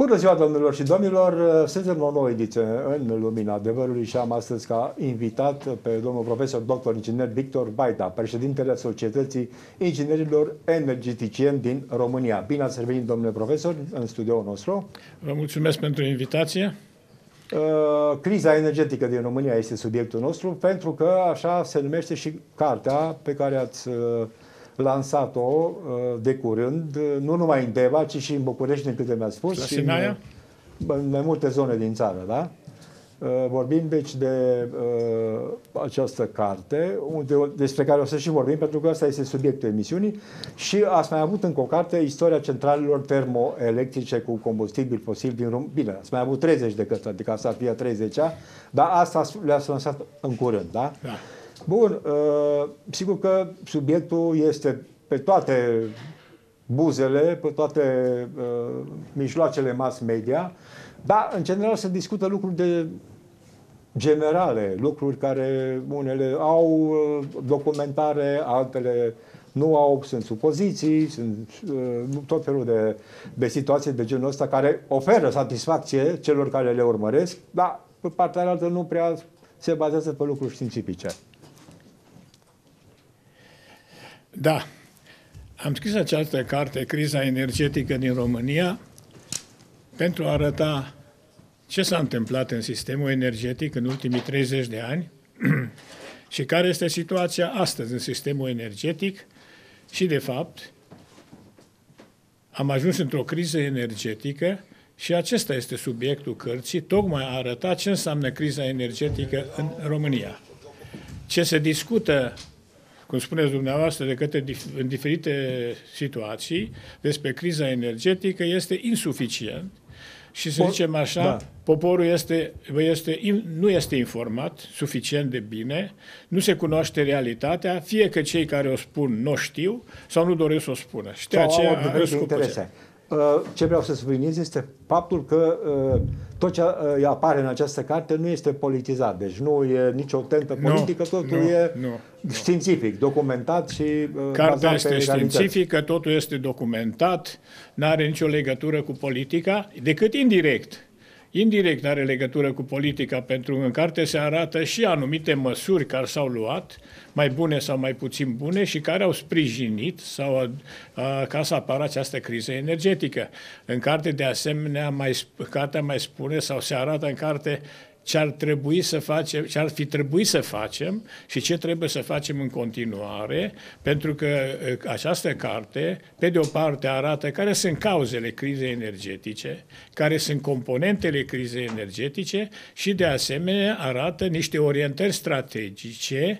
Bună ziua, domnilor și domnilor! Suntem o nouă ediție în Lumina Adevărului și am astăzi ca invitat pe domnul profesor dr. inginer Victor Baida, președintele Societății Inginerilor Energeticieni din România. Bine ați revenit, domnule profesor, în studioul nostru. Vă mulțumesc pentru invitație. Criza energetică din România este subiectul nostru, pentru că așa se numește și cartea pe care ați lansat-o de curând, nu numai în Deva, ci și în București, din câte mi-a spus, la și Sinaia? în mai multe zone din țară, da? Vorbim deci de această carte, despre care o să și vorbim, pentru că ăsta este subiectul emisiunii, și ați mai avut încă o carte, Istoria centralelor termoelectrice cu combustibil fosil din România. Bine, ați mai avut 30 de cărți, adică asta ar fi a 30-a, dar asta le-ați lansat în curând, da? Da. Bun, sigur că subiectul este pe toate buzele, pe toate mijloacele mass media, dar în general se discută lucruri generale, lucruri care unele au documentare, altele nu au, sunt supoziții, sunt tot felul de situații de genul ăsta care oferă satisfacție celor care le urmăresc, dar pe partea altă nu prea se bazează pe lucruri științifice. Da. Am scris această carte, Criza energetică din România, pentru a arăta ce s-a întâmplat în sistemul energetic în ultimii 30 de ani și care este situația astăzi în sistemul energetic și, de fapt, am ajuns într-o criză energetică și acesta este subiectul cărții, tocmai a arăta ce înseamnă criza energetică în România. Ce se discută, cum spuneți dumneavoastră, în diferite situații despre criza energetică este insuficient și, să zicem așa, da, poporul nu este informat suficient de bine, nu se cunoaște realitatea, fie că cei care o spun nu știu sau nu doresc să o spună. Și de aceea interese. Ce vreau să subliniez este faptul că tot ce apare în această carte nu este politizat. Deci nu e nicio tentă politică, totul e științific, documentat și cartea este științifică, totul este documentat, nu are nicio legătură cu politica, decât indirect. Indirect are legătură cu politica, pentru că în carte se arată și anumite măsuri care s-au luat, mai bune sau mai puțin bune, și care au sprijinit ca să apară această criză energetică. În carte, de asemenea, cartea mai spune sau se arată în carte ce ar trebui să facem, ce ar fi trebuit să facem și ce trebuie să facem în continuare, pentru că această carte, pe de o parte, arată care sunt cauzele crizei energetice, care sunt componentele crizei energetice și, de asemenea, arată niște orientări strategice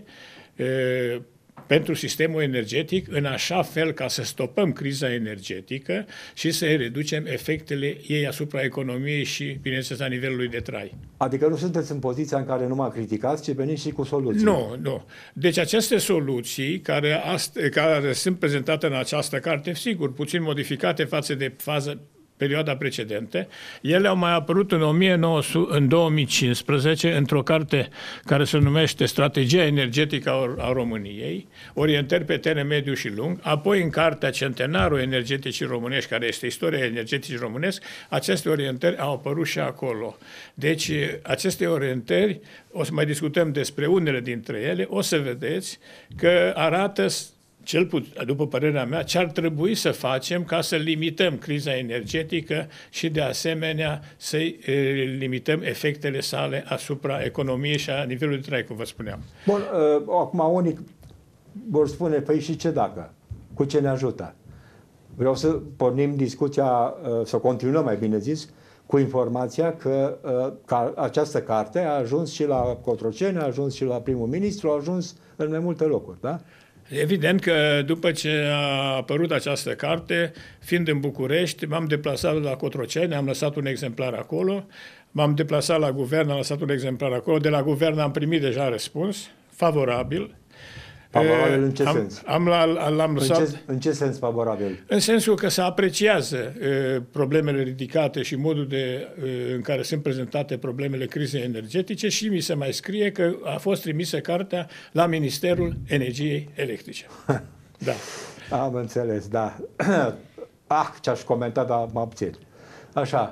pentru sistemul energetic, în așa fel ca să stopăm criza energetică și să reducem efectele ei asupra economiei și, bineînțeles, a nivelului de trai. Adică nu sunteți în poziția în care numai criticați, ci veniți și cu soluții. Nu, nu. Deci aceste soluții care sunt prezentate în această carte, sigur, puțin modificate față de perioada precedentă, ele au mai apărut în 2015 într-o carte care se numește Strategia energetică a României, orientări pe termen mediu și lung, apoi în cartea Centenarul energeticii românești, care este Istoria energeticii românesc, aceste orientări au apărut și acolo. Deci aceste orientări, o să mai discutăm despre unele dintre ele, o să vedeți că arată, cel puțin, după părerea mea, ce ar trebui să facem ca să limităm criza energetică și, de asemenea, să limităm efectele sale asupra economiei și a nivelului de trai, cum vă spuneam. Bun, acum unii vor spune, păi și ce dacă? Cu ce ne ajută? Vreau să pornim discuția, să continuăm, mai bine zis, cu informația că această carte a ajuns și la Cotroceni, a ajuns și la primul ministru, a ajuns în mai multe locuri, da? Evident că după ce a apărut această carte, fiind în București, m-am deplasat la Cotroceni, am lăsat un exemplar acolo, m-am deplasat la guvern, am lăsat un exemplar acolo, de la guvern am primit deja răspuns, favorabil. Favorabil în ce sens? L-am lăsat, în ce sens favorabil? În sensul că se apreciază problemele ridicate și modul în care sunt prezentate problemele crizei energetice și mi se mai scrie că a fost trimisă cartea la Ministerul Energiei Electrice. Da. Am înțeles, da. Ce-aș comenta, dar mă abțin. Așa.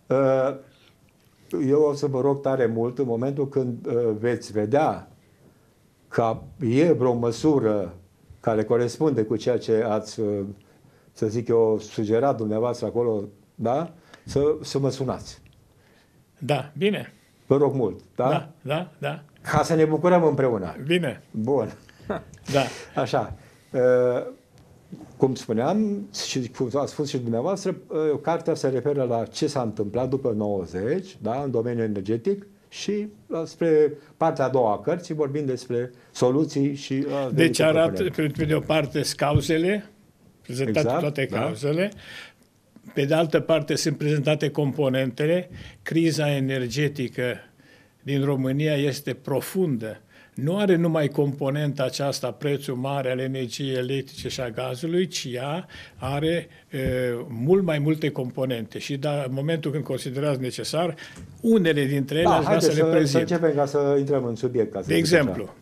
Eu o să vă rog tare mult în momentul când veți vedea că e vreo măsură care corespunde cu ceea ce ați, să zic eu, sugerat dumneavoastră acolo, da? Să mă sunați. Da, bine. Vă rog mult, da? Da. Ca să ne bucurăm împreună. Bine. Bun. Da. Așa. Cum spuneam și cum a spus și dumneavoastră, cartea se referă la ce s-a întâmplat după 90, da, în domeniul energetic și spre partea a doua a cărții vorbim despre soluții și... Deci arată, pe de o parte, cauzele, prezentate exact, toate cauzele, pe de altă parte sunt prezentate componentele. Criza energetică din România este profundă. Nu are numai componenta aceasta, prețul mare al energiei electrice și a gazului, ci ea are mult mai multe componente. Și în momentul când considerați necesar, unele dintre ele aș vrea să le prezint. Să începem ca să intrăm în subiect. De exemplu,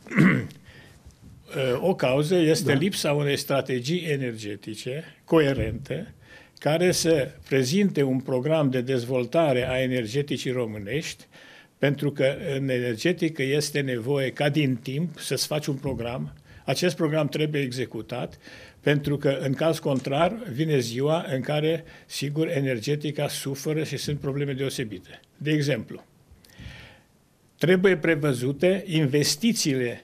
o cauză este lipsa unei strategii energetice coerente, care să prezinte un program de dezvoltare a energeticii românești, pentru că în energetică este nevoie ca din timp să-ți faci un program. Acest program trebuie executat, pentru că în caz contrar vine ziua în care, sigur, energetica suferă și sunt probleme deosebite. De exemplu, trebuie prevăzute investițiile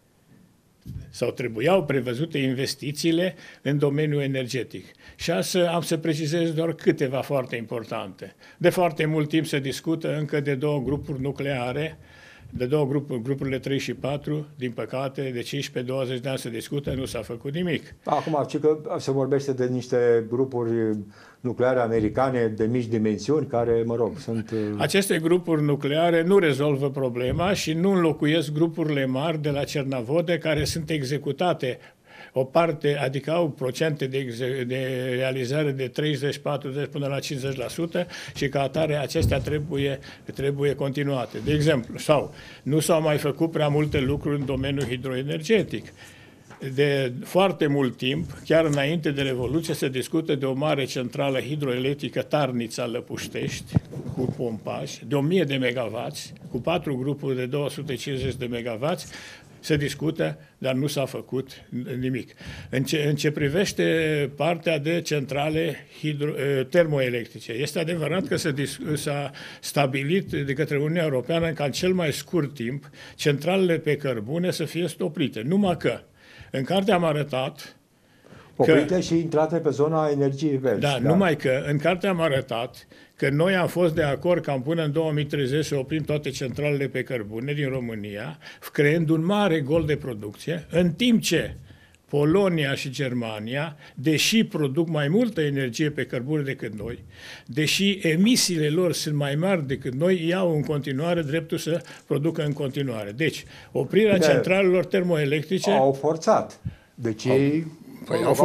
sau trebuiau prevăzute investițiile în domeniul energetic. Și am să precizez doar câteva foarte importante. De foarte mult timp se discută încă de două grupuri nucleare, de două grupuri, grupurile 3 și 4, din păcate, de 15-20 de ani se discută, nu s-a făcut nimic. Acum, ci că se vorbește de niște grupuri nucleare americane de mici dimensiuni, care, mă rog, sunt... Aceste grupuri nucleare nu rezolvă problema și nu înlocuiesc grupurile mari de la Cernavode, care sunt executate. O parte, adică au procente de realizare de 30, 40 până la 50% și ca atare acestea trebuie continuate. De exemplu, nu s-au mai făcut prea multe lucruri în domeniul hidroenergetic. De foarte mult timp, chiar înainte de Revoluție, se discută de o mare centrală hidroelectrică, Tarnița-Lăpuștești, cu pompaj, de 1000 de megawatts, cu 4 grupuri de 250 de megawatts, se discută, dar nu s-a făcut nimic. În ce privește partea de centrale termoelectrice, este adevărat că s-a stabilit de către Uniunea Europeană ca în cel mai scurt timp centralele pe cărbune să fie stoprite. Numai că în carte am arătat oprite și intrate pe zona energiei verzi. Da, numai că în carte am arătat că noi am fost de acord ca până în 2030 să oprim toate centralele pe cărbune din România, creând un mare gol de producție, în timp ce Polonia și Germania, deși produc mai multă energie pe cărbune decât noi, deși emisiile lor sunt mai mari decât noi, iau în continuare dreptul să producă în continuare. Deci, oprirea centralelor termoelectrice... Au forțat. Deci ei... au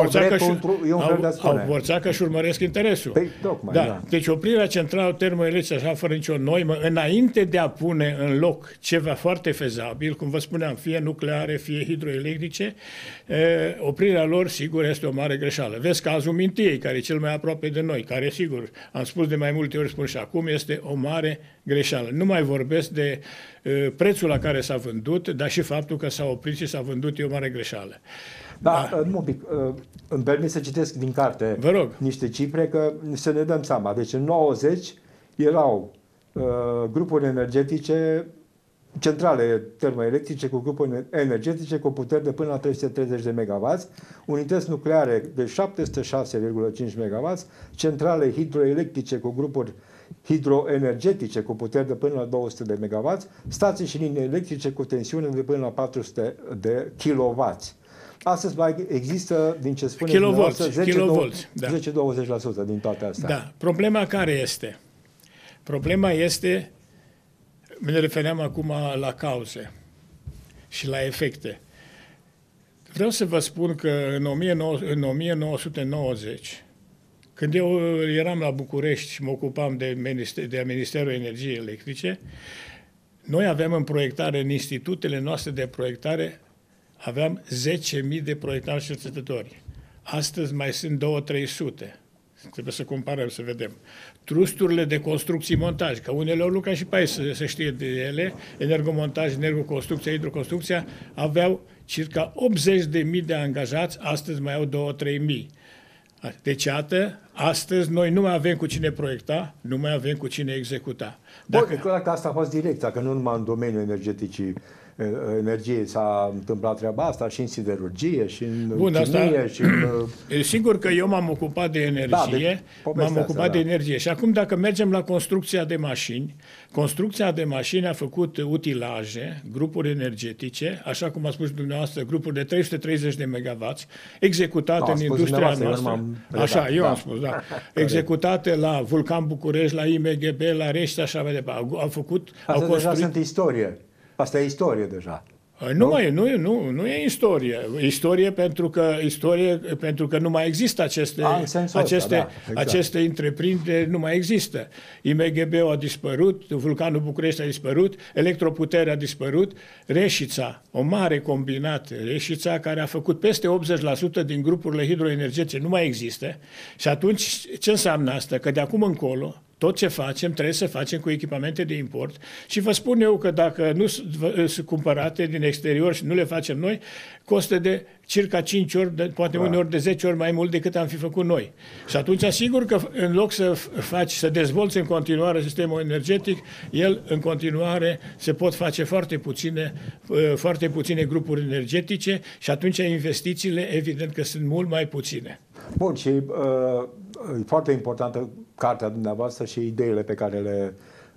forțat că își urmăresc interesul. Păi, tocmai, da. Deci oprirea centrală termoelectrice așa fără nicio noimă, înainte de a pune în loc ceva foarte fezabil, cum vă spuneam, fie nucleare, fie hidroelectrice, oprirea lor, sigur, este o mare greșeală. Vezi cazul Mintiei, care e cel mai aproape de noi, care, sigur, am spus de mai multe ori, spun și acum, este o mare greșeală. Nu mai vorbesc de prețul la care s-a vândut, dar și faptul că s-a oprit și s-a vândut e o mare greșeală. Da, un pic. Îmi permit să citesc din carte niște cifre, că să ne dăm seama. Deci în 90 erau grupuri energetice, centrale termoelectrice cu grupuri energetice cu puteri de până la 330 de MW, unități nucleare de 706,5 MW, centrale hidroelectrice cu grupuri hidroenergetice cu puteri de până la 200 de MW, stații și linii electrice cu tensiune de până la 400 de kW. Astăzi mai există, din ce spune dumneavoastră, 10-20% din toate astea. Da. Problema care este? Problema este, ne refeream acum la cauze și la efecte. Vreau să vă spun că în 1990, când eu eram la București și mă ocupam de Ministerul Energiei Electrice, noi aveam în proiectare, în institutele noastre de proiectare, aveam 10.000 de proiectanți și cercetători. Astăzi mai sunt 200-300. trebuie să comparăm, să vedem. Trusturile de construcții-montaj, că unele au lucrat și pe aici, să știe de ele, energomontaj, energoconstrucția, hidroconstrucția, aveau circa 80.000 de angajați, astăzi mai au 2-3.000. Deci, iată, astăzi noi nu mai avem cu cine proiecta, nu mai avem cu cine executa. Bun, e clar că asta a fost direcția, că nu numai în domeniul energiei s-a întâmplat treaba asta, și în siderurgie, și în chimie, și în... Sigur că eu m-am ocupat de energie, de energie. Și acum, dacă mergem la construcția de mașini a făcut utilaje, grupuri energetice, așa cum a spus dumneavoastră, grupuri de 330 de megawatts, executate în industria noastră. Eu am spus, da. Executate la Vulcan București, la IMGB, la Rești, așa mai departe. Asta deja sunt istorie. Asta e istorie deja. Nu e istorie. Pentru că nu mai există aceste întreprinderi, nu mai există. IMGB-ul a dispărut, Vulcanul București a dispărut, Electroputerea a dispărut, Reșița, o mare combinat, Reșița, care a făcut peste 80% din grupurile hidroenergetice, nu mai există. Și atunci, ce înseamnă asta? Că de acum încolo, tot ce facem, trebuie să facem cu echipamente de import și vă spun eu că dacă nu sunt cumpărate din exterior și nu le facem noi, costă de circa 5 ori, poate uneori de 10 ori mai mult decât am fi făcut noi. Și atunci, sigur că în loc să dezvolți în continuare sistemul energetic, el în continuare se pot face foarte puține grupuri energetice și atunci investițiile, evident că sunt mult mai puține. Bun, și e foarte importantă cartea dumneavoastră și ideile pe care le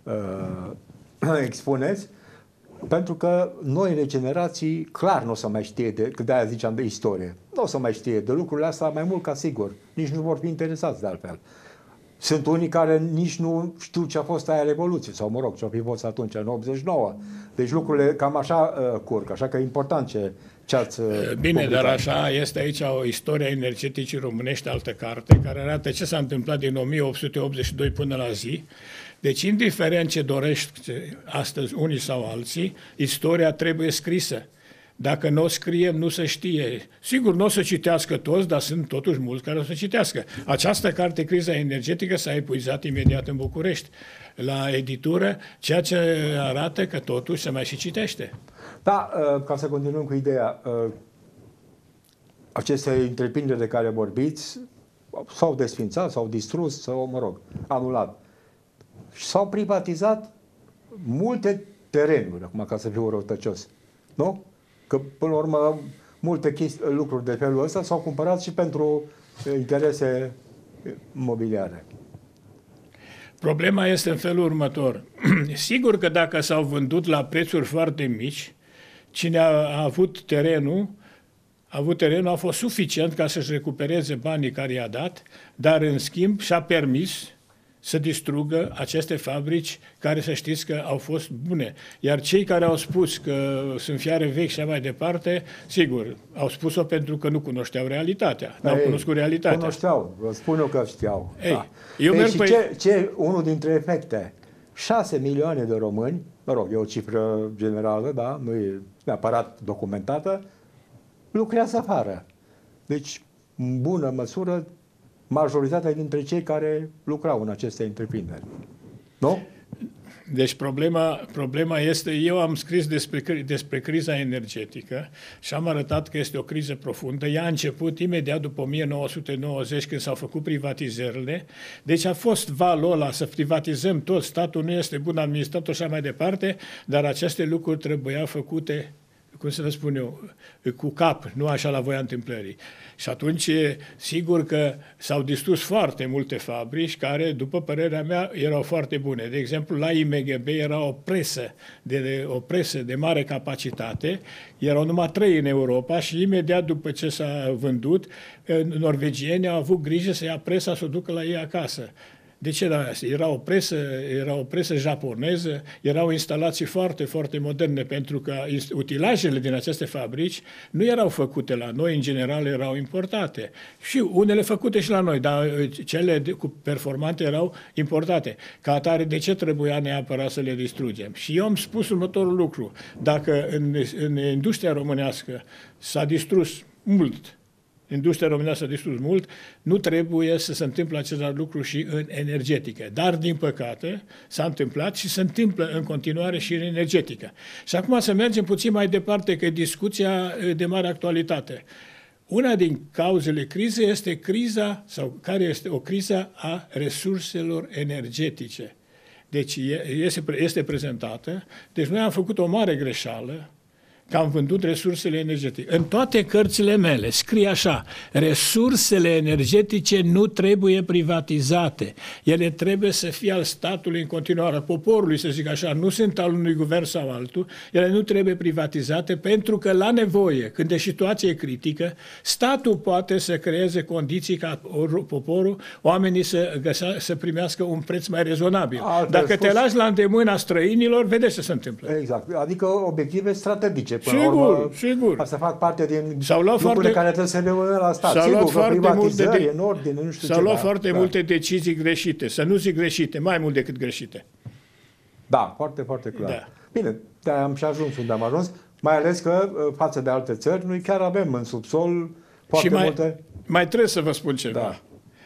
expuneți, pentru că noile generații clar nu o să mai știe de-aia ziceam de istorie. Nu o să mai știe de lucrurile astea mai mult ca sigur. Nici nu vor fi interesați de altfel. Sunt unii care nici nu știu ce a fost aia Revoluție, sau mă rog, ce-a fi fost atunci, în 89. Deci lucrurile cam așa curg, așa că e important ce ați Bine, publicat. Dar așa este aici o istoria energeticii românești, altă carte, care arată ce s-a întâmplat din 1882 până la zi. Deci, indiferent ce dorești astăzi unii sau alții, istoria trebuie scrisă. Dacă nu o scriem, nu se știe. Sigur, nu o să citească toți, dar sunt totuși mulți care o să citească. Această carte, Criza energetică, s-a epuizat imediat în București, la editură, ceea ce arată că totuși se mai și citește. Da, ca să continuăm cu ideea, aceste întreprinderi de care vorbiți s-au desfințat, s-au distrus, sau, mă rog, anulat. Și s-au privatizat multe terenuri, acum ca să fiu răutăcios. Nu? Că, până la urmă, multe lucruri de felul ăsta s-au cumpărat și pentru interese mobiliare. Problema este în felul următor. Sigur că dacă s-au vândut la prețuri foarte mici, cine a avut terenul a fost suficient ca să-și recupereze banii care i-a dat, dar în schimb și-a permis să distrugă aceste fabrici care, să știți că au fost bune. Iar cei care au spus că sunt fiare vechi și mai departe, sigur, au spus-o pentru că nu cunoșteau realitatea. N-au cunoscut realitatea. Cunoșteau, vă spun eu că știau. Unul dintre efecte, 6 milioane de români, mă rog, e o cifră generală, da, nu e neapărat documentată, lucrează afară. Deci, în bună măsură, majoritatea dintre cei care lucrau în aceste întreprinderi. Nu? Deci problema este, eu am scris despre criza energetică și am arătat că este o criză profundă. Ea a început imediat după 1990, când s-au făcut privatizările. Deci a fost valul ăla să privatizăm tot, statul nu este bun administrat și așa mai departe, dar aceste lucruri trebuiau făcute, cum să vă spun eu, cu cap, nu așa la voia întâmplării. Și atunci, sigur că s-au distrus foarte multe fabrici care, după părerea mea, erau foarte bune. De exemplu, la IMGB era o presă de mare capacitate, erau numai 3 în Europa și imediat după ce s-a vândut, norvegienii au avut grijă să ia presa să o ducă la ei acasă. De ce era asta? Era o presă japoneză, erau instalații foarte, foarte moderne, pentru că utilajele din aceste fabrici nu erau făcute la noi, în general erau importate. Și unele făcute și la noi, dar cele cu performante erau importate. Ca atare, de ce trebuia neapărat să le distrugem? Și eu am spus următorul lucru. Dacă în industria românească s-a distrus mult industria românească s-a distrus mult, nu trebuie să se întâmple același lucru și în energetică. Dar, din păcate, s-a întâmplat și se întâmplă în continuare și în energetică. Și acum să mergem puțin mai departe, că e discuția de mare actualitate. Una din cauzele crizei este criza, sau care este o criză a resurselor energetice. Deci este prezentată. Deci noi am făcut o mare greșeală, că am vândut resursele energetice. În toate cărțile mele scrie așa: resursele energetice nu trebuie privatizate. Ele trebuie să fie al statului în continuare, al poporului, să zic așa, nu sunt al unui guvern sau altul. Ele nu trebuie privatizate pentru că la nevoie, când e situație critică, statul poate să creeze condiții ca poporul, oamenii să primească un preț mai rezonabil. Dacă te lași la îndemâna străinilor, vedeți ce se întâmplă. Exact. Adică obiective strategice. Sigur. Asta fac parte din lucrurile care trebuie să rămână la stat. Sigur că privatizări în ordine, nu știu ce. S-au luat foarte multe decizii greșite. Să nu zic greșite, mai mult decât greșite. Da, foarte, foarte clar. Da. Bine, de-aia am și ajuns unde am ajuns, mai ales că față de alte țări, noi chiar avem în subsol foarte multe... Mai trebuie să vă spun ceva. Da.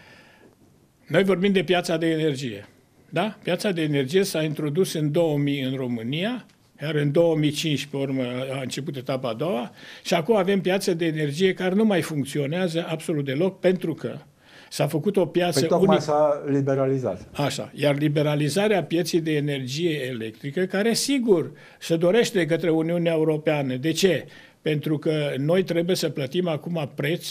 Noi vorbim de piața de energie. Da? Piața de energie s-a introdus în 2000 în România, iar în 2005, pe urmă, a început etapa a doua și acum avem piață de energie care nu mai funcționează absolut deloc pentru că s-a făcut o piață unică. Tocmai s-a liberalizat. Așa. Iar liberalizarea pieței de energie electrică, care sigur se dorește de către Uniunea Europeană. De ce? Pentru că noi trebuie să plătim acum preț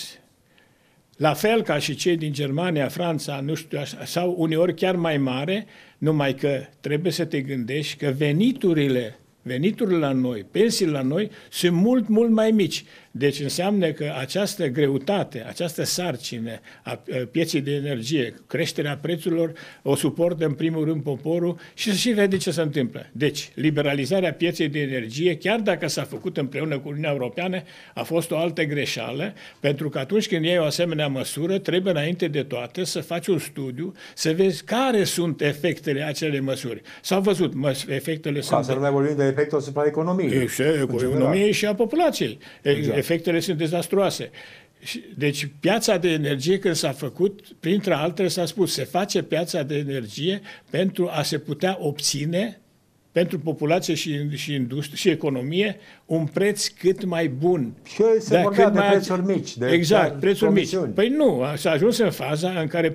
la fel ca și cei din Germania, Franța, nu știu, sau uneori chiar mai mare, numai că trebuie să te gândești că veniturile la noi, pensiile la noi sunt mult, mult mai mici. Deci înseamnă că această greutate, această sarcină a pieței de energie, creșterea prețurilor, o suportă în primul rând poporul și vede ce se întâmplă. Deci, liberalizarea pieței de energie, chiar dacă s-a făcut împreună cu Uniunea Europeană, a fost o altă greșeală, pentru că atunci când iei o asemenea măsură, trebuie înainte de toate să faci un studiu, să vezi care sunt efectele acelei măsuri. S-au văzut, efectele sunt... Să nu mai vorbim de efectul asupra economiei. Economiei și a populației. Exact. Efectele sunt dezastruoase. Deci piața de energie când s-a făcut, printre altele s-a spus, se face piața de energie pentru a se putea obține pentru populație și industrie și economie un preț cât mai bun. Și se vorbea de prețuri mici. Exact, prețuri mici. Păi nu, s-a ajuns în faza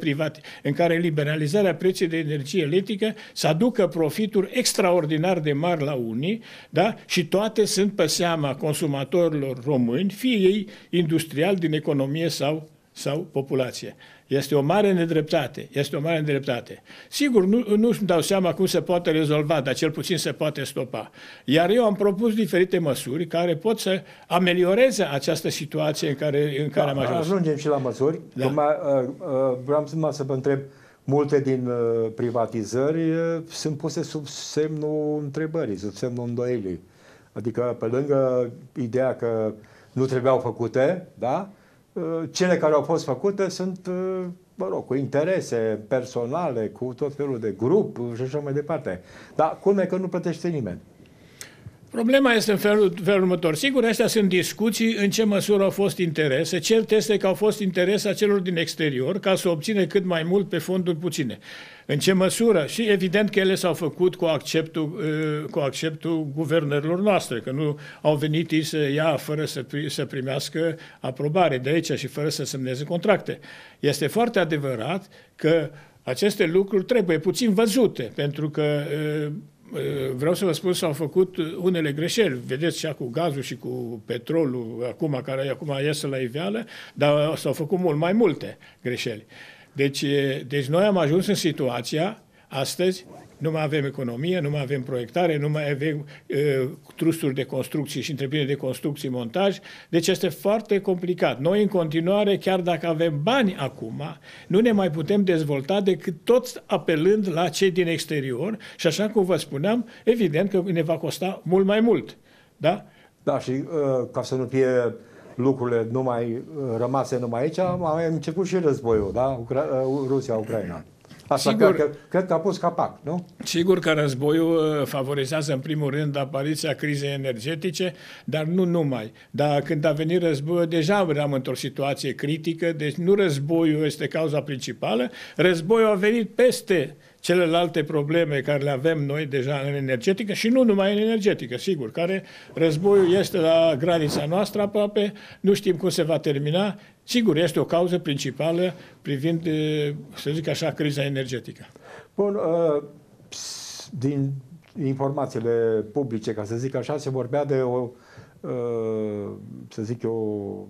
în care liberalizarea prețului de energie electrică să aducă profituri extraordinar de mari la unii, da? Și toate sunt pe seama consumatorilor români, fie ei industriali din economie sau populație. Este o mare nedreptate. Sigur, nu-mi dau seama cum se poate rezolva, dar cel puțin se poate stopa. Iar eu am propus diferite măsuri care pot să amelioreze această situație în care am ajuns. Ajungem și la măsuri. Da. Vreau să vă întreb, multe din privatizări sunt puse sub semnul întrebării, sub semnul îndoielii. Adică, pe lângă ideea că nu trebuiau făcute, da? Cele care au fost făcute sunt, cu interese personale, cu tot felul de grup și așa mai departe. Dar culmea că nu plătește nimeni. Problema este în felul următor. Sigur, astea sunt discuții în ce măsură au fost interese. Cert este că au fost interese a celor din exterior ca să obține cât mai mult pe fonduri puține. În ce măsură? Și evident că ele s-au făcut cu acceptul guvernărilor noastre, că nu au venit ei să ia fără să primească aprobare de aici și fără să semneze contracte. Este foarte adevărat că aceste lucruri trebuie puțin văzute, pentru că vreau să vă spun, s-au făcut unele greșeli. Vedeți și cu gazul și cu petrolul, care acum iese la iveală, dar s-au făcut mult mai multe greșeli. Deci noi am ajuns în situația, astăzi, nu mai avem economie, nu mai avem proiectare, nu mai avem trusturi de construcții și întreprinderi de construcții, montaj. Deci este foarte complicat. Noi, în continuare, chiar dacă avem bani acum, nu ne mai putem dezvolta decât tot apelând la cei din exterior și, așa cum vă spuneam, evident că ne va costa mult mai mult. Da? Da, și ca să nu fie lucrurile rămase numai aici, a început și războiul, da? Rusia-Ucraina. Asta cred că a pus capac, nu? Sigur că războiul favorizează în primul rând apariția crizei energetice, dar nu numai. Dar când a venit războiul, deja eram într-o situație critică, deci nu războiul este cauza principală, războiul a venit peste celelalte probleme care le avem noi deja în energetică și nu numai în energetică, sigur, care războiul este la granița noastră aproape, nu știm cum se va termina, sigur, este o cauză principală privind, să zic așa, criza energetică. Bun, din informațiile publice, ca să zic așa, se vorbea de o, să zic eu,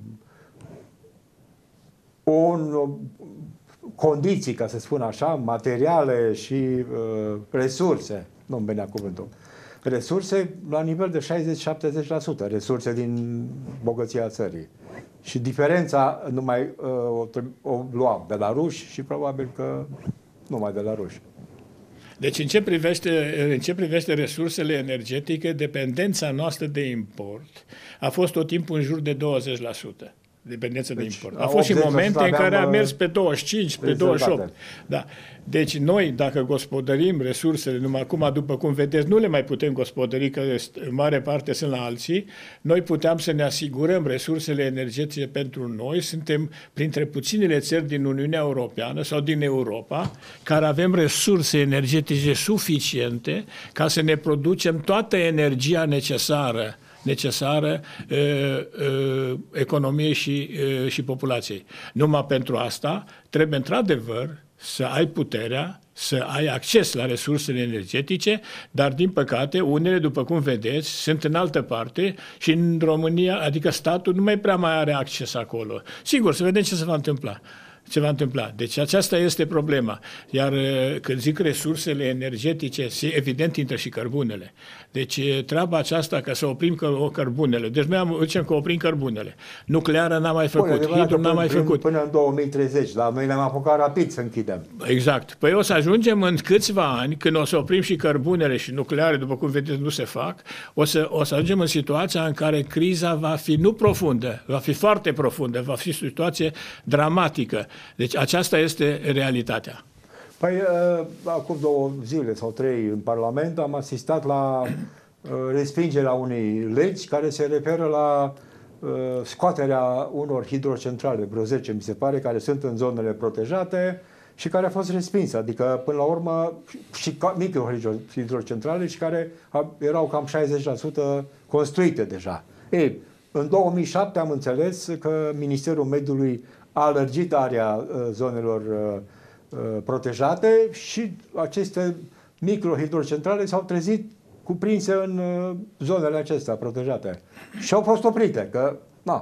condiții, ca să spun așa, materiale și resurse, nu-mi venea cuvântul, resurse la nivel de 60-70%, resurse din bogăția țării. Și diferența numai o luam de la ruși și probabil că numai de la ruși. Deci în ce privește resursele energetice, dependența noastră de import a fost tot timpul în jur de 20%. Dependență de import. A fost și momente în care a mers pe 25, pe 28. Da. Deci noi, dacă gospodărim resursele, numai acum, după cum vedeți, nu le mai putem gospodări, că în mare parte sunt la alții, noi puteam să ne asigurăm resursele energetice pentru noi. Suntem printre puținele țări din Uniunea Europeană sau din Europa care avem resurse energetice suficiente ca să ne producem toată energia necesară economiei și populației. Numai pentru asta trebuie într-adevăr să ai puterea, să ai acces la resursele energetice, dar din păcate unele, după cum vedeți, sunt în altă parte și în România, adică statul nu mai prea mai are acces acolo. Sigur, să vedem ce se va întâmpla. Deci aceasta este problema. Iar când zic resursele energetice, evident intră și cărbunele. Deci treaba aceasta ca să oprim cărbunele. Deci noi zicem că oprim cărbunele. Nucleară n-am mai făcut, hidro n-am mai făcut. Până în 2030, dar noi ne-am apucat rapid să închidem. Exact. Păi o să ajungem în câțiva ani, când o să oprim și cărbunele și nucleare, după cum vedeți, nu se fac, o să ajungem în situația în care criza va fi nu profundă, va fi foarte profundă, va fi o situație dramatică. Deci aceasta este realitatea. Păi, acum 2 zile sau 3 în Parlament am asistat la respingerea unei legi care se referă la scoaterea unor hidrocentrale, vreo 10 mi se pare, care sunt în zonele protejate și care a fost respinsă. Adică, până la urmă, și microhidrocentrale și care erau cam 60% construite deja. Ei, în 2007 am înțeles că Ministerul Mediului a lărgit area zonelor protejate și aceste microhidrocentrale s-au trezit cuprinse în zonele acestea protejate. Și au fost oprite, că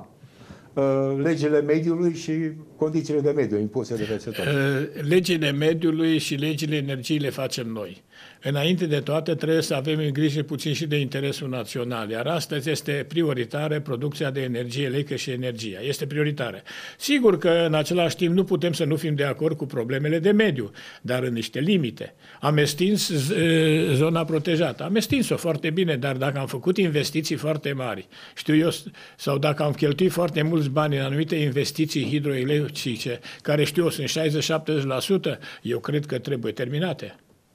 legile mediului și condițiile de mediu impuse de peste tot. Legile mediului și legile energiei le facem noi. Înainte de toate trebuie să avem în grijă puțin și de interesul național, iar astăzi este prioritară producția de energie electrică și energia. Este prioritară. Sigur că în același timp nu putem să nu fim de acord cu problemele de mediu, dar în niște limite. Am estins zona protejată. Am estins-o foarte bine, dar dacă am făcut investiții foarte mari, știu eu, sau dacă am cheltuit foarte mulți bani în anumite investiții hidroelectrice, care știu eu sunt 60-70%, eu cred că trebuie terminate.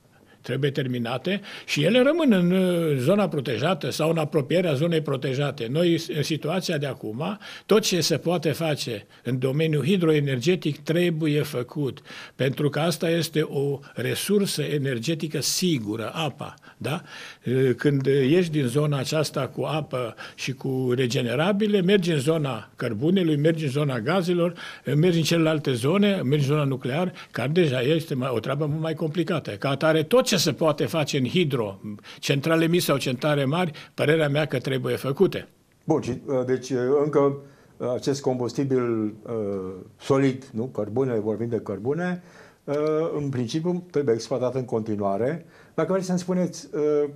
Și ele rămân în zona protejată sau în apropierea zonei protejate. Noi, în situația de acum, tot ce se poate face în domeniul hidroenergetic trebuie făcut, pentru că asta este o resursă energetică sigură, apa. Da? Când ieși din zona aceasta cu apă și cu regenerabile, mergi în zona cărbunelui, mergi în zona gazelor, mergi în celelalte zone, mergi în zona nuclear, care deja este o treabă mult mai complicată. Ca atare, tot ce se poate face în hidro, centrale mici sau centrale mari, părerea mea că trebuie făcute. Bun, deci încă acest combustibil solid, nu? Cărbune, vorbim de cărbune, în principiu trebuie exploatat în continuare. Dacă vreți să-mi spuneți,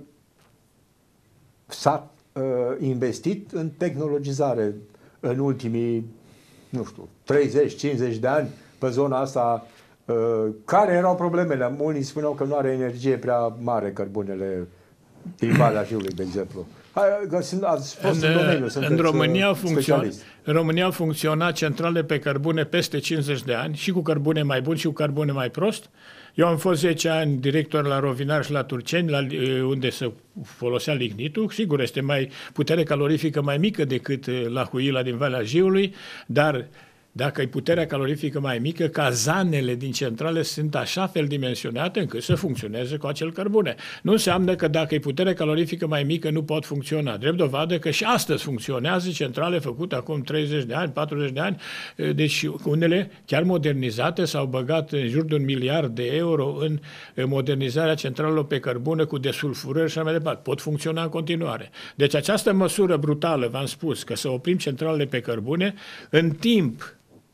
s-a investit în tehnologizare în ultimii, 30-50 de ani pe zona asta. Care erau problemele? Unii spuneau că nu are energie prea mare cărbunele din Valea Jiului, de exemplu. Ați fost în domeniu, în România au funcționat centrale pe cărbune peste 50 de ani, și cu cărbune mai bun și cu cărbune mai prost. Eu am fost 10 ani director la Rovinar și la Turceni, unde se folosea lignitul. Sigur, este putere calorifică mai mică decât la Huila din Valea Jiului, dar dacă e puterea calorifică mai mică, cazanele din centrale sunt așa fel dimensionate încât să funcționeze cu acel cărbune. Nu înseamnă că dacă e puterea calorifică mai mică nu pot funcționa. Drept dovadă că și astăzi funcționează centrale făcute acum 30 de ani, 40 de ani, deci unele chiar modernizate, s-au băgat în jur de 1 miliard de euro în modernizarea centralelor pe cărbune cu desulfurări și așa mai departe. Pot funcționa în continuare. Deci această măsură brutală, v-am spus, că să oprim centralele pe cărbune, în timp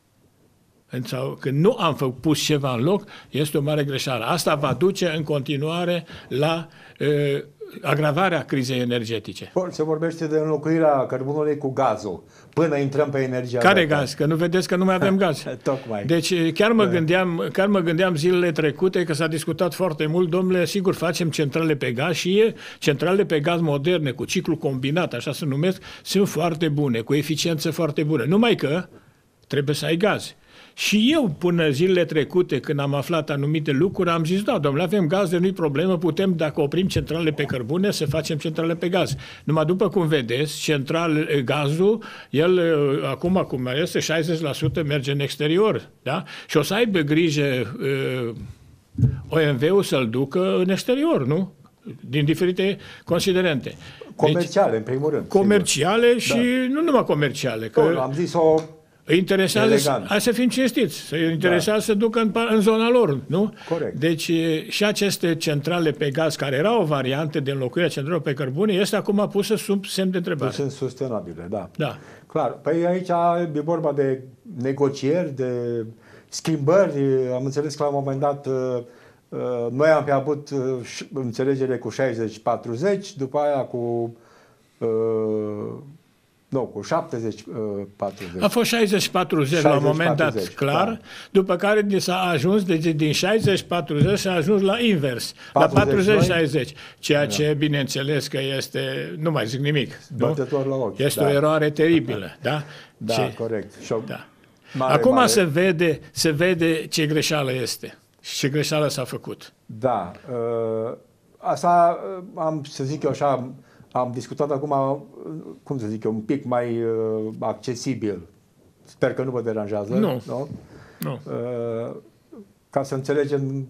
sau când nu am pus ceva în loc, este o mare greșeală. Asta va duce în continuare la agravarea crizei energetice. Se vorbește de înlocuirea cărbunului cu gazul, până intrăm pe energia Care verde. gaz? Că nu vedeți că nu mai avem gaz. Tocmai. Deci chiar mă gândeam zilele trecute, că s-a discutat foarte mult, domnule, sigur facem centrale pe gaz și centralele pe gaz moderne, cu ciclu combinat, așa se numesc, sunt foarte bune, cu eficiență foarte bună. Numai că trebuie să ai gaz. Și eu, până zilele trecute, când am aflat anumite lucruri, am zis, da, domnule, avem gaz, nu-i problemă, putem, dacă oprim centralele pe cărbune, să facem centrale pe gaz. Numai după cum vedeți, gazul, el, acum, cum este, 60% merge în exterior, da? Și o să aibă grijă OMV-ul să-l ducă în exterior, nu? Din diferite considerente. Comerciale, deci, în primul rând. Comerciale și nu numai comerciale. Că am zis-o îi interesează, hai să fim cinstiți, îi interesează să ducă în zona lor, nu? Corect. Deci și aceste centrale pe gaz, care era o variantă de înlocuire a centralelor pe cărbune, este acum pusă sub semn de întrebare. Sunt sustenabile, da. Da. Clar. Păi aici e vorba de negocieri, de schimbări. Am înțeles că la un moment dat noi am fi avut înțelegere cu 60-40, după aia cu... cu 70-40. A fost 60-40 la un moment dat, clar, da. După care s-a ajuns, din 60-40 s-a ajuns la invers, la 40-60, ceea ce, bineînțeles, că este, nu mai zic nimic, nu? La ochi, este o eroare teribilă, da? Da, corect. Da. Acum se vede ce greșeală este și ce greșeală s-a făcut. Da. Asta am, să zic eu așa, am discutat acum, cum să zic eu, un pic mai accesibil. Sper că nu vă deranjează. Nu. Ca să înțelegem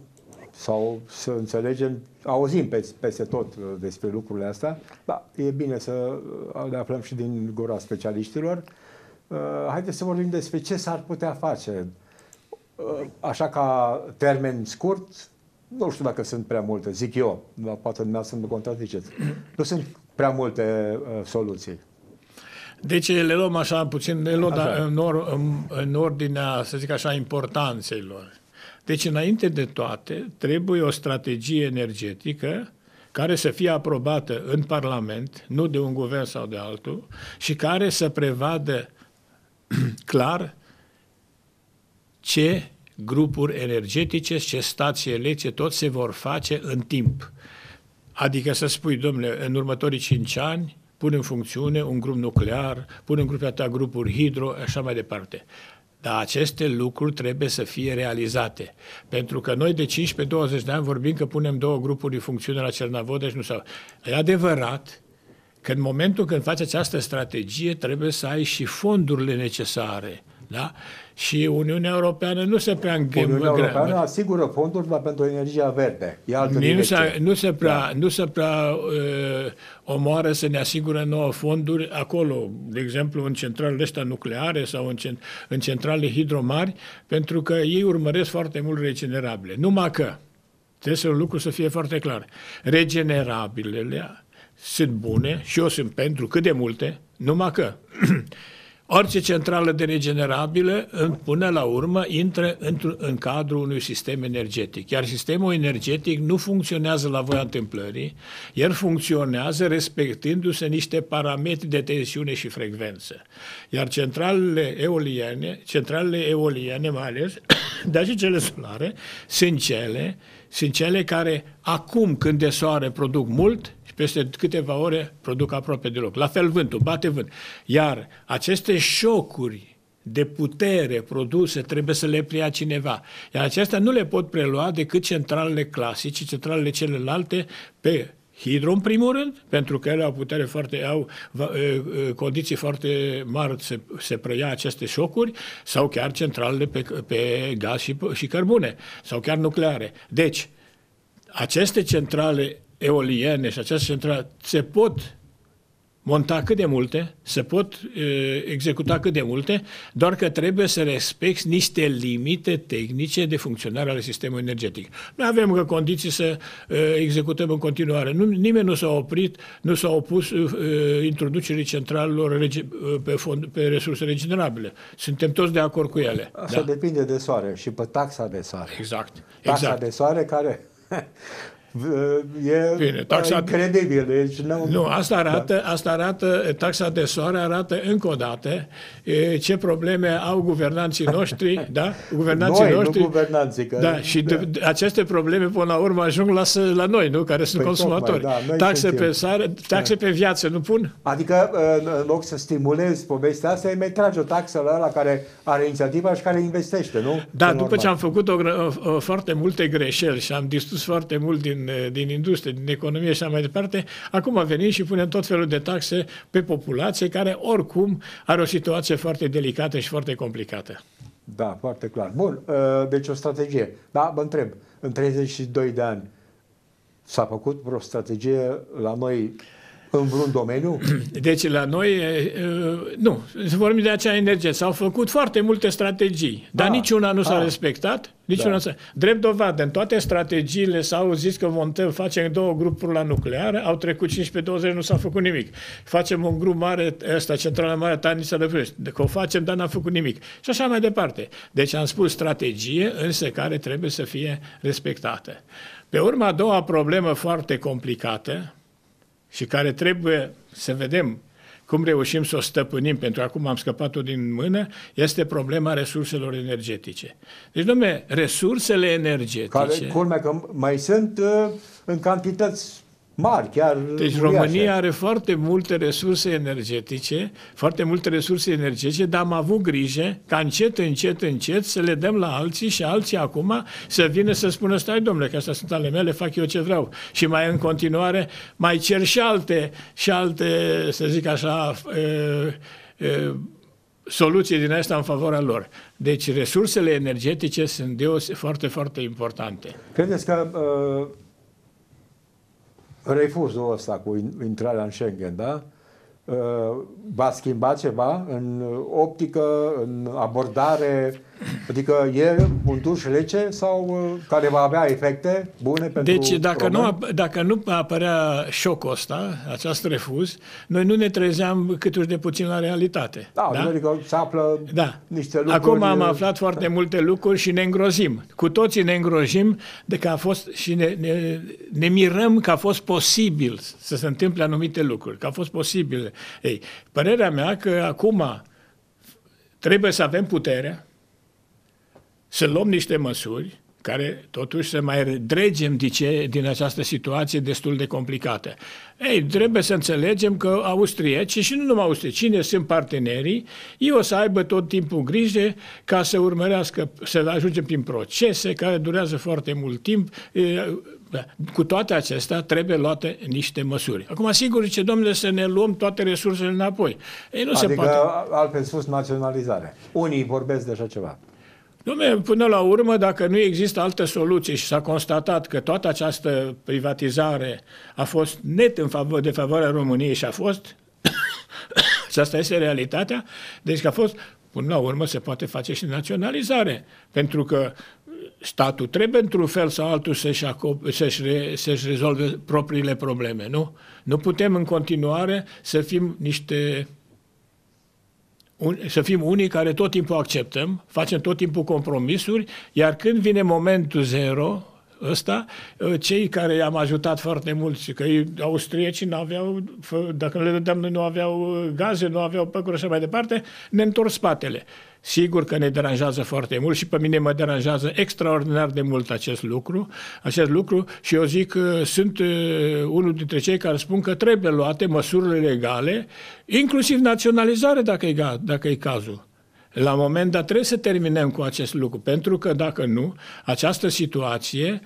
auzim peste tot despre lucrurile astea, da, e bine să le aflăm și din gura specialiștilor. Haideți să vorbim despre ce s-ar putea face. Așa ca termen scurt, nu știu dacă sunt prea multe, zic eu, dar poate dumneavoastră să mă contraziceți. Nu sunt prea multe soluții. Deci le luăm așa puțin, în ordinea, să zic așa, importanței lor. Deci, înainte de toate, trebuie o strategie energetică care să fie aprobată în Parlament, nu de un guvern sau de altul, și care să prevadă clar ce grupuri energetice, ce stații electrice, tot se vor face în timp. Adică să spui, domnule, în următorii 5 ani pun în funcțiune un grup nuclear, pun în grupul atâtea grupuri hidro, așa mai departe. Dar aceste lucruri trebuie să fie realizate. Pentru că noi de 15-20 de ani vorbim că punem 2 grupuri în funcțiune la Cernavodă și nu s-au... E adevărat că în momentul când faci această strategie trebuie să ai și fondurile necesare. Da? Și Uniunea Europeană nu se prea îngheamă. Uniunea Europeană asigură fonduri, dar pentru energia verde. Nu se prea omoară să ne asigură nouă fonduri acolo, de exemplu în centralele astea nucleare sau în centrale hidromari, pentru că ei urmăresc foarte mult regenerabile. Numai că, trebuie să un lucru să fie foarte clar, regenerabilele sunt bune și eu sunt pentru cât de multe, numai că orice centrală de regenerabilă, până la urmă, intră în cadrul unui sistem energetic. Iar sistemul energetic nu funcționează la voia întâmplării, el funcționează respectându-se niște parametri de tensiune și frecvență. Iar centralele eoliene mai ales, dar și cele solare, sunt cele care acum, când de soare, produc mult, peste câteva ore produc aproape deloc. La fel vântul, bate vânt. Iar aceste șocuri de putere produse trebuie să le preia cineva. Iar acestea nu le pot prelua decât centralele clasice, centralele celelalte pe hidro, în primul rând, pentru că ele au condiții foarte mari să se preia aceste șocuri, sau chiar centralele pe gaz și cărbune, sau chiar nucleare. Deci, aceste centrale eoliene și aceste centrale se pot monta cât de multe, se pot executa cât de multe, doar că trebuie să respecti niște limite tehnice de funcționare ale sistemului energetic. Noi avem condiții să executăm în continuare. Nimeni nu s-a oprit, nu s-a opus introducerii centralelor pe resurse regenerabile. Suntem toți de acord cu ele. Asta depinde de soare și pe taxa de soare. Exact. Taxa de soare care... E bine, incredibil. Deci asta arată, taxa de soare arată încă o dată ce probleme au guvernanții noștri, da? Guvernanții noștri, nu guvernanții. Care, da, și aceste probleme până la urmă ajung la noi, nu? Care sunt consumatori. Tocmai, taxe pe soare, taxe pe viață, nu pun? Adică, în loc să stimulezi povestea asta, îi mai trage o taxă la ăla care are inițiativa și care investește, nu? Da, după ce am făcut foarte multe greșeli și am distrus foarte mult din industrie, din economie și așa mai departe, acum venim și punem tot felul de taxe pe populație care oricum are o situație foarte delicată și foarte complicată. Da, foarte clar. Bun, deci o strategie. Da, vă întreb, în 32 de ani s-a făcut vreo strategie la noi în vreun domeniu? Deci la noi, nu, vorbim de acea energie. S-au făcut foarte multe strategii, dar niciuna nu s-a respectat. Drept dovadă, în toate strategiile s-au zis că facem 2 grupuri la nucleare, au trecut 15-20, nu s-a făcut nimic. Facem un grup mare, centrala mare, Tanița de Vârst, că o facem, dar n-am făcut nimic. Și așa mai departe. Deci am spus strategie, însă care trebuie să fie respectată. Pe urmă, a doua problemă foarte complicată, și care trebuie să vedem cum reușim să o stăpânim, pentru că acum am scăpat-o din mână, este problema resurselor energetice. Deci, dom'le, resursele energetice... Care, culmea că mai sunt în cantități mari, chiar deci uriașe. România are foarte multe resurse energetice, dar am avut grijă ca încet să le dăm la alții și alții acum să vină să spună, stai domnule, că astea sunt ale mele, fac eu ce vreau. Și mai în continuare mai cer și alte, să zic așa, soluții din astea în favoarea lor. Deci resursele energetice sunt foarte, foarte importante. Credeți că refuzul ăsta cu intrarea în Schengen, da? Va schimba ceva în optică, în abordare? Adică e un duș rece sau care va avea efecte bune pentru Deci dacă nu apărea șocul ăsta, acest refuz, noi nu ne trezeam cât uși de puțin la realitate. Da? Adică se află niște lucruri... Acum am aflat foarte multe lucruri și ne îngrozim. Cu toții ne îngrozim de că a fost și ne mirăm că a fost posibil să se întâmple anumite lucruri, că a fost posibil. Ei, părerea mea că acum trebuie să avem puterea să luăm niște măsuri care totuși să mai dregem din această situație destul de complicată. Ei, trebuie să înțelegem că austriecii, și nu numai austrieci, cine sunt partenerii, ei o să aibă tot timpul grijă ca să urmărească, să ajungem prin procese care durează foarte mult timp. Cu toate acestea trebuie luate niște măsuri. Acum, sigur, zice, domnule, să ne luăm toate resursele înapoi. Ei, nu se poate. Altfel spus, naționalizare. Unii vorbesc de așa ceva. Până la urmă, dacă nu există altă soluție și s-a constatat că toată această privatizare a fost net de favoarea României și a fost, și asta este realitatea, deci că a fost, până la urmă se poate face și naționalizare, pentru că statul trebuie într-un fel sau altul să-și rezolve propriile probleme, nu? Nu putem în continuare să fim unii care tot timpul acceptăm, facem tot timpul compromisuri, iar când vine momentul zero ăsta, cei care i-am ajutat foarte mult, și că austriecii nu aveau, dacă le dădeam noi, nu aveau gaze, nu aveau păcuri și așa mai departe, ne întorc spatele. Sigur că ne deranjează foarte mult și pe mine mă deranjează extraordinar de mult acest lucru și eu zic că sunt unul dintre cei care spun că trebuie luate măsurile legale, inclusiv naționalizare dacă e cazul. La moment dat trebuie să terminăm cu acest lucru, pentru că dacă nu, această situație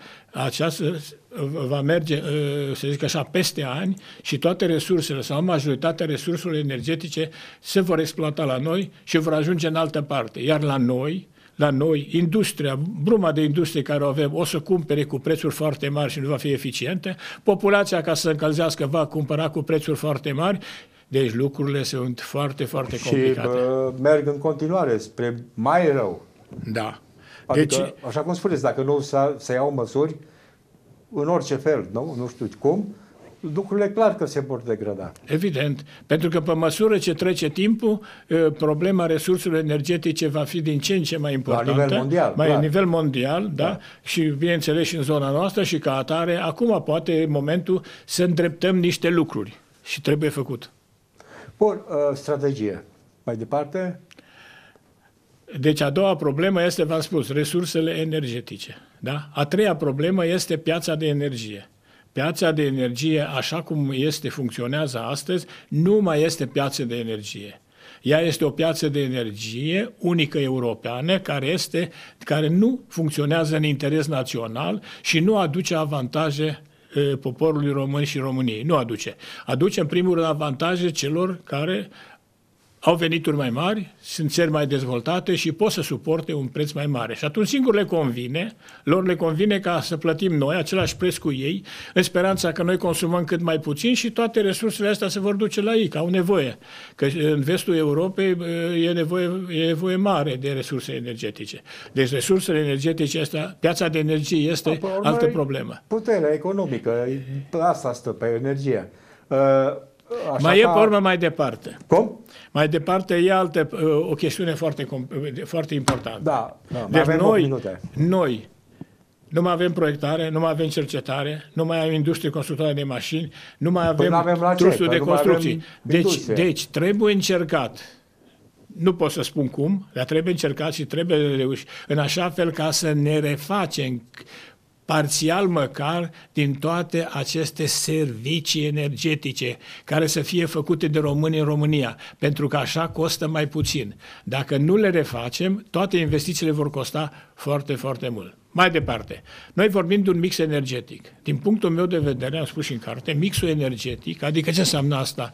va merge, să zic așa, peste ani și toate resursele sau majoritatea resurselor energetice se vor exploata la noi și vor ajunge în altă parte. Iar la noi, industria, bruma de industrie care o avem, o să cumpere cu prețuri foarte mari și nu va fi eficientă. Populația, ca să se încălzească, va cumpăra cu prețuri foarte mari. Deci lucrurile sunt foarte, foarte complicate. Și merg în continuare spre mai rău. Da. Adică, deci, așa cum spuneți, dacă nu se iau măsuri, în orice fel, nu știu cum, lucrurile clar că se vor degrada. Evident, pentru că pe măsură ce trece timpul, problema resurselor energetice va fi din ce în ce mai importantă. La nivel mondial. La nivel mondial, da? Și bineînțeles și în zona noastră și ca atare, acum poate e momentul să îndreptăm niște lucruri și trebuie făcut. Bun, strategie. Mai departe? Deci a doua problemă este, v-am spus, resursele energetice. Da? A treia problemă este piața de energie. Piața de energie, așa cum funcționează astăzi, nu mai este piață de energie. Ea este o piață de energie unică europeană care nu funcționează în interes național și nu aduce avantaje poporului român și României. Nu aduce. Aduce, în primul rând, avantaje celor care au venituri mai mari, sunt țări mai dezvoltate și pot să suporte un preț mai mare. Și atunci singur lor le convine ca să plătim noi același preț cu ei, în speranța că noi consumăm cât mai puțin și toate resursele astea se vor duce la ei, că au nevoie. Că în vestul Europei e nevoie mare de resurse energetice. Deci resursele energetice, piața de energie este altă problemă. Puterea economică, asta stă pe energie. Mai e pe urmă mai departe. Cum? Mai departe e o chestiune foarte importantă. Da, deci noi nu mai avem proiectare, nu mai avem cercetare, nu mai avem industrie constructoare de mașini, nu mai avem trusuri de construcții. Deci trebuie încercat, nu pot să spun cum, dar trebuie încercat și trebuie reușit, în așa fel ca să ne refacem parțial măcar din toate aceste servicii energetice care să fie făcute de români în România, pentru că așa costă mai puțin. Dacă nu le refacem, toate investițiile vor costa foarte, foarte mult. Mai departe, noi vorbim de un mix energetic. Din punctul meu de vedere, am spus și în carte, mixul energetic, adică ce înseamnă asta?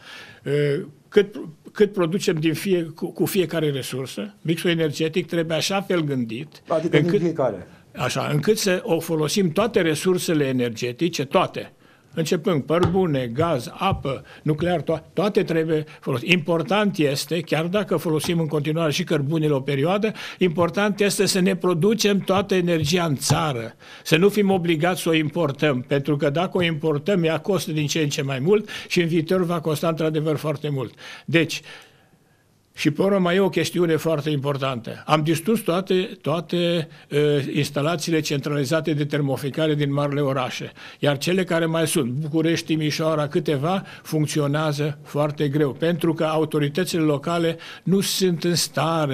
Cât producem cu fiecare resursă, mixul energetic trebuie așa fel gândit, adică din fiecare. Așa, încât să o folosim toate resursele energetice, toate, începând părbune, gaz, apă, nuclear, toate trebuie folosite. Important este, chiar dacă folosim în continuare și cărbunele o perioadă, important este să ne producem toată energia în țară, să nu fim obligați să o importăm, pentru că dacă o importăm, ea costă din ce în ce mai mult și în viitor va costa într-adevăr foarte mult. Deci, și pe urmă mai e o chestiune foarte importantă. Am distrus toate instalațiile centralizate de termoficare din marile orașe, iar cele care mai sunt, București, Timișoara, câteva, funcționează foarte greu, pentru că autoritățile locale nu sunt în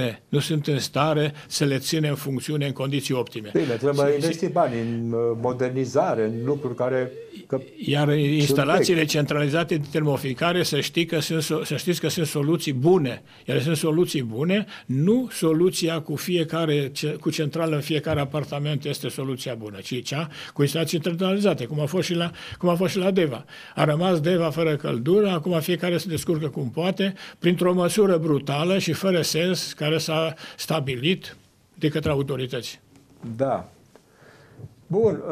stare să le țină în funcțiune în condiții optime. Bine, trebuie investi bani în modernizare, în lucruri care... Iar instalațiile centralizate de termoficare, să știți că sunt soluții bune. Ele sunt soluții bune, nu soluția cu centrală în fiecare apartament este soluția bună, ci cea cu instalații centralizate, cum a fost și la Deva. A rămas Deva fără căldură, acum fiecare se descurcă cum poate, printr-o măsură brutală și fără sens care s-a stabilit de către autorități. Da. Bun.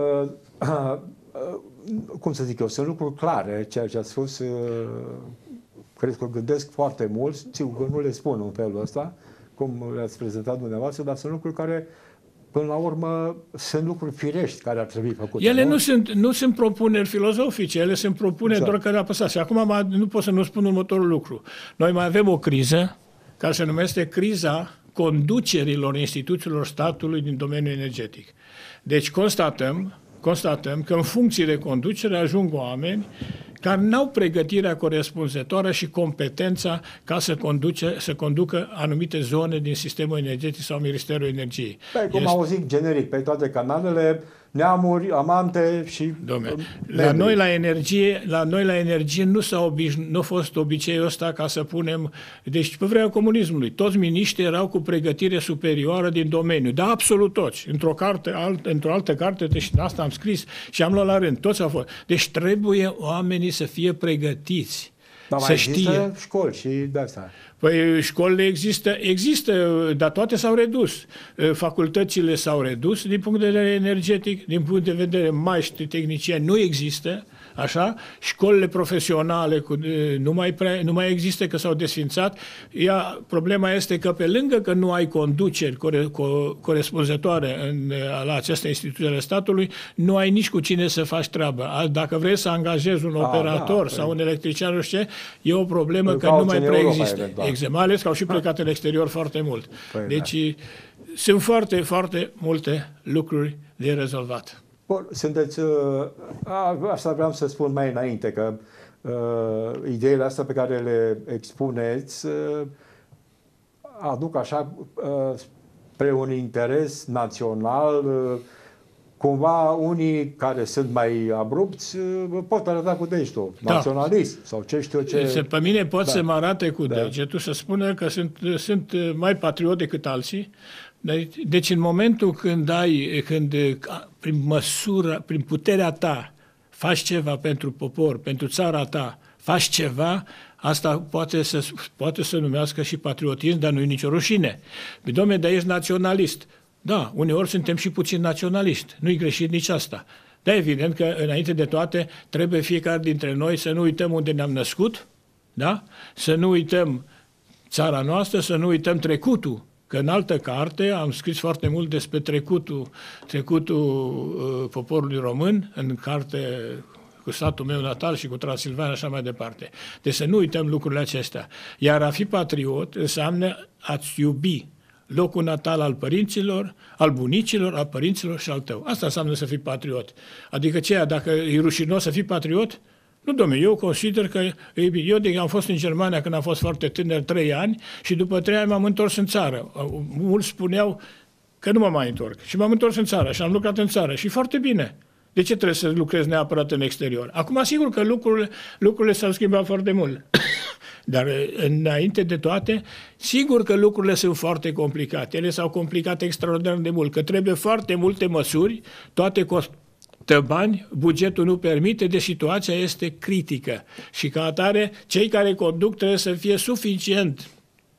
Cum să zic eu, sunt lucruri clare, ceea ce ați spus, cred că gândesc foarte mult, sigur că nu le spun în felul ăsta, cum le-ați prezentat dumneavoastră, dar sunt lucruri care, până la urmă, sunt lucruri firești care ar trebui făcute. Ele nu sunt propuneri filozofice, ele sunt propuneri doar care apăsați. Și acum nu pot să nu spun următorul lucru. Noi mai avem o criză, care se numește criza conducerilor instituțiilor statului din domeniul energetic. Deci constatăm că în funcții de conducere ajung oameni care n-au pregătirea corespunzătoare și competența ca să conducă anumite zone din sistemul energetic sau Ministerul Energiei. Cum auzim generic pe toate canalele, neamuri, amante și... La noi la energie nu a fost obiceiul ăsta ca să punem... Deci pe vremea comunismului, toți miniștrii erau cu pregătire superioară din domeniu, dar absolut toți. Într-o altă carte, deci asta am scris și am luat la rând, toți au fost. Deci trebuie oamenii să fie pregătiți. Dar mai există școli și de asta. Păi școlile există, dar toate s-au redus. Facultățile s-au redus din punct de vedere energetic, din punct de vedere maestri, tehnicieni, nu există, așa. Școlile profesionale nu mai există, că s-au desfințat. Problema este că pe lângă că nu ai conduceri corespunzătoare la această instituție ale statului, nu ai nici cu cine să faci treabă. Dacă vrei să angajezi un operator sau un electrician, nu știu ce, e o problemă că nu mai preexistă. Exact, mai ales că au și plecat în exterior foarte mult. Deci sunt foarte, foarte multe lucruri de rezolvat. Bun, asta vreau să spun mai înainte, că ideile astea pe care le expuneți aduc așa spre un interes național. Cumva unii care sunt mai abrupți pot arăta cu degetul, naționalist sau ce știu ce... Pe mine pot să mă arate cu degetul, să spună că sunt mai patriot decât alții. Deci în momentul când prin puterea ta faci ceva pentru popor, pentru țara ta, faci ceva, asta poate să numească și patriotism, dar nu e nicio rușine. Dom'le, dar ești naționalist. Da, uneori suntem și puțin naționaliști. Nu-i greșit nici asta. Dar evident că, înainte de toate, trebuie fiecare dintre noi să nu uităm unde ne-am născut, da? Să nu uităm țara noastră, să nu uităm trecutul. Că în altă carte am scris foarte mult despre trecutul poporului român, în carte cu satul meu natal și cu Transilvania și așa mai departe. Deci să nu uităm lucrurile acestea. Iar a fi patriot înseamnă a-ți iubi locul natal al părinților, al bunicilor, al părinților și al tău. Asta înseamnă să fii patriot. Adică dacă e rușinos să fii patriot, nu, domnule, eu consider că eu am fost în Germania când am fost foarte tânăr, 3 ani, și după 3 ani m-am întors în țară. Mulți spuneau că nu mă mai întorc. Și m-am întors în țară și am lucrat în țară. Și foarte bine. De ce trebuie să lucrez neapărat în exterior? Acum, sigur că lucrurile s-au schimbat foarte mult. Dar înainte de toate, sigur că lucrurile sunt foarte complicate. Ele s-au complicat extraordinar de mult, că trebuie foarte multe măsuri, toate costă bani, bugetul nu permite, deci situația este critică. Și ca atare, cei care conduc trebuie să fie suficient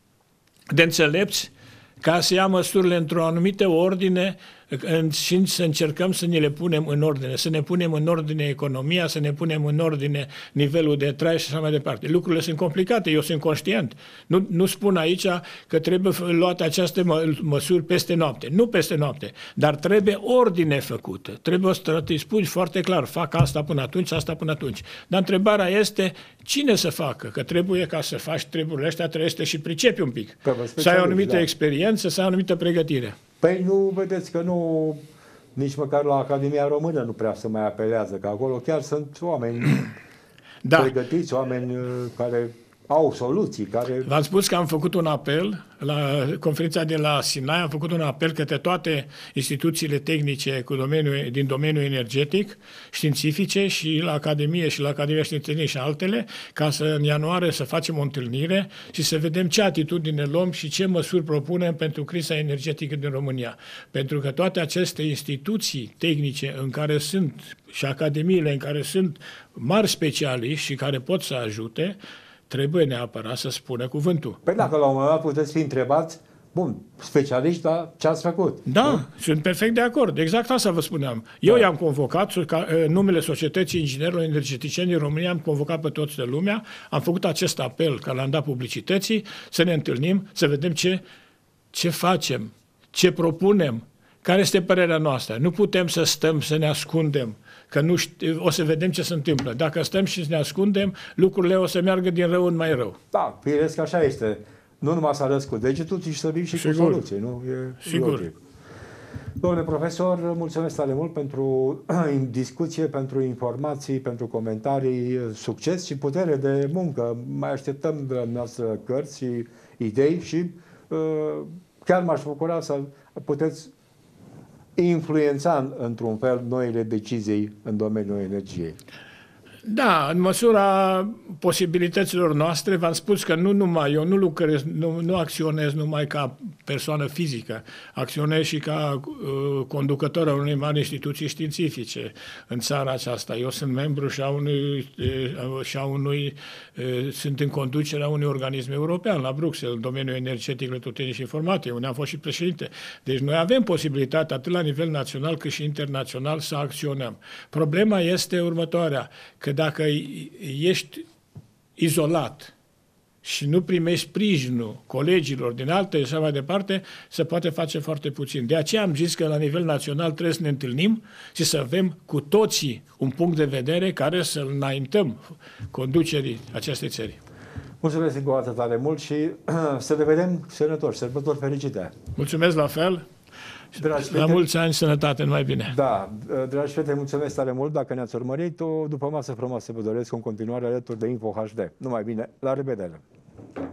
de înțelepți ca să ia măsurile într-o anumită ordine și să încercăm să ne le punem în ordine, să ne punem în ordine economia, să ne punem în ordine nivelul de trai și așa mai departe. Lucrurile sunt complicate, eu sunt conștient. Nu spun aici că trebuie luate aceste măsuri peste noapte. Nu peste noapte, dar trebuie ordine făcută. Trebuie să îi spui foarte clar, fac asta până atunci, asta până atunci. Dar întrebarea este cine să facă, că trebuie ca să faci treburile astea, trebuie să și pricepi un pic. Să ai o anumită experiență, să ai o anumită pregătire. Păi nu vedeți că nu, nici măcar la Academia Română nu prea se mai apelează, că acolo chiar sunt oameni pregătiți, oameni care au soluții. V-am spus că am făcut un apel la conferința de la Sinai, am făcut un apel către toate instituțiile tehnice din domeniul energetic, științifice și la Academie și la Academia Științei și altele, ca în ianuarie să facem o întâlnire și să vedem ce atitudine luăm și ce măsuri propunem pentru criza energetică din România. Pentru că toate aceste instituții tehnice în care sunt și academiile în care sunt mari specialiști și care pot să ajute, trebuie neapărat să spună cuvântul. Păi dacă la un moment dat puteți fi întrebați, bun, specialiști, dar ce ați făcut? Da, sunt perfect de acord. Exact asta vă spuneam. Eu i-am convocat, în numele Societății Inginerilor Energeticieni din România, am convocat pe toți de lumea, am făcut acest apel, că l-am dat publicității, să ne întâlnim, să vedem ce facem, ce propunem, care este părerea noastră. Nu putem să stăm, să ne ascundem, că o să vedem ce se întâmplă. Dacă stăm și ne ascundem, lucrurile o să meargă din rău în mai rău. Da, firesc că așa este. Nu numai să arăți cu degetul, ci să vii și cu soluții. Nu? E sigur. Logic. Domnule profesor, mulțumesc tare mult pentru discuție, pentru informații, pentru comentarii, succes și putere de muncă. Mai așteptăm de la noastră cărți și idei și chiar m-aș bucura să puteți influența într-un fel noile decizii în domeniul energiei. Da, în măsura posibilităților noastre, v-am spus că eu nu lucrez, nu acționez numai ca persoană fizică, acționez și ca conducător al unei mari instituții științifice în țara aceasta. Eu sunt membru sunt în conducerea unui organism european la Bruxelles, în domeniul energetic, electrotehnic și informatic, unde am fost și președinte. Deci noi avem posibilitatea, atât la nivel național cât și internațional, să acționăm. Problema este următoarea, că dacă ești izolat și nu primești sprijinul colegilor din alte și așa mai departe, se poate face foarte puțin. De aceea am zis că la nivel național trebuie să ne întâlnim și să avem cu toții un punct de vedere care să-l înaintăm conducerii acestei țări. Mulțumesc încă o dată tare mult și să ne vedem sănătoși. Sărbători fericite! Mulțumesc la fel! La mulți ani, sănătate, numai bine! Da, dragi fete, mulțumesc tare mult dacă ne-ați urmărit. O după masă frumoasă vă doresc în continuare alături de Info HD. Numai bine, la revedere!